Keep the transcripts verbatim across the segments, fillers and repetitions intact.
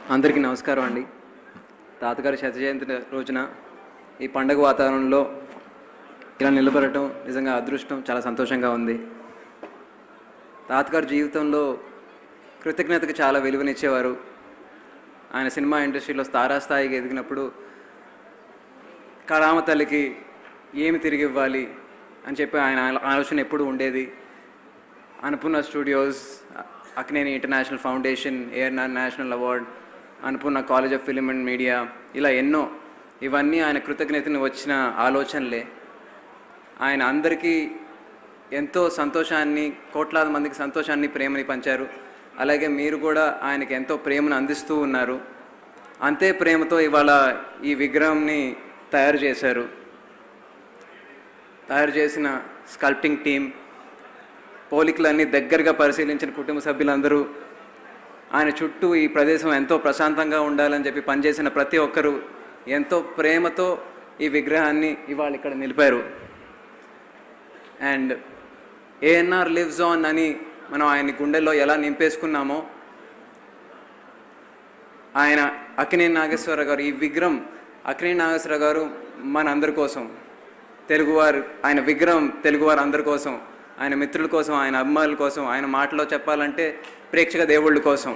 అందరికీ నమస్కారం అండి. తాతగారి శత జయంతి రోజున ఈ పండగ వాతావరణంలో ఇలా నిలబడటం నిజంగా అదృష్టం, చాలా సంతోషంగా ఉంది. తాతగారి జీవితంలో కృతజ్ఞతకు చాలా విలువనిచ్చేవారు. ఆయన సినిమా ఇండస్ట్రీలో తారాస్థాయికి ఎదిగినప్పుడు కళామ తల్లికి ఏమి తిరిగి ఇవ్వాలి అని చెప్పి ఆయన ఆలోచన ఎప్పుడు ఉండేది. Annapurna studios, Akkineni international foundation, ARR national award, Annapurna college of film and media, ఇలా ఎన్నో, ఇవన్నీ ఆయన కృతజ్ఞతను వచ్చిన ఆలోచనలే. ఆయన అందరికీ ఎంతో సంతోషాన్ని, కోట్లాది మందికి సంతోషాన్ని, ప్రేమని పంచారు. అలాగే మీరు కూడా ఆయనకి ఎంతో ప్రేమను అందిస్తూ ఉన్నారు. అంతే ప్రేమతో ఇవాళ ఈ విగ్రహంని తయారు చేశారు. తయారు చేసిన స్కల్ప్టింగ్ టీం, పోలికలన్నీ దగ్గరగా పరిశీలించిన కుటుంబ సభ్యులందరూ, ఆయన చుట్టూ ఈ ప్రదేశం ఎంతో ప్రశాంతంగా ఉండాలని చెప్పి పనిచేసిన ప్రతి ఒక్కరూ ఎంతో ప్రేమతో ఈ విగ్రహాన్ని ఇవాళ ఇక్కడ నిలిపారు. అండ్ ఏఎన్ఆర్ లివ్స్ ఆన్ అని మనం ఆయన గుండెల్లో ఎలా నింపేసుకున్నామో, ఆయన అక్కినేని నాగేశ్వరరావు గారు, ఈ విగ్రహం అక్కినేని నాగేశ్వరరావు గారు మనందరి కోసం, తెలుగువారు, ఆయన విగ్రహం తెలుగువారు అందరి కోసం, ఆయన మిత్రుల కోసం, ఆయన అభిమానుల కోసం, ఆయన మాటలో చెప్పాలంటే ప్రేక్షక దేవుళ్ళ కోసం.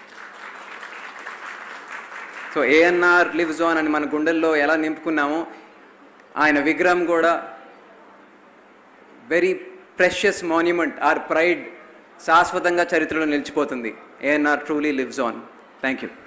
సో ఏఎన్ఆర్ లివ్స్ ఆన్ అని మన గుండెల్లో ఎలా నింపుకున్నామో, ఆయన విగ్రహం కూడా very precious monument, our pride, శాశ్వతంగా చరిత్రలో నిలిచిపోతుంది. ANR truly lives on. Thank you.